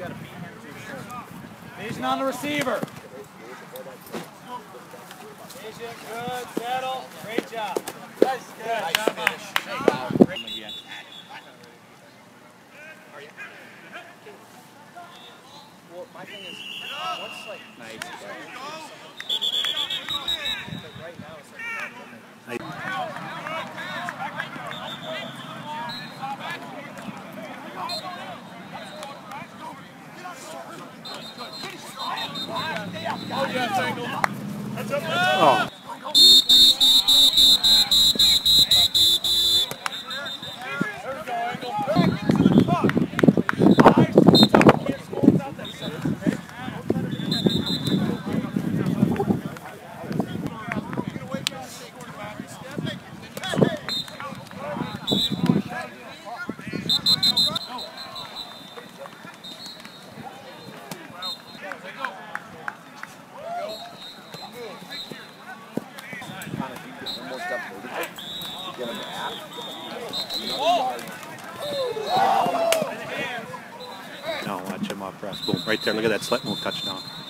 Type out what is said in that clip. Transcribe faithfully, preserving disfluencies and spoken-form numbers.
got to beat him too, sure. Vision on the receiver. Vision, good, settle. Great job. Nice, good. Nice finish. Great. Again. Well, my thing is, what's like nice, like right now it's like oh, yeah, Tangle. That's up. Oh. There we go, Angle. Back into the puck. Nice. Can't score without that center. No, watch him off press. Boom, right there. Look at that slit move touchdown.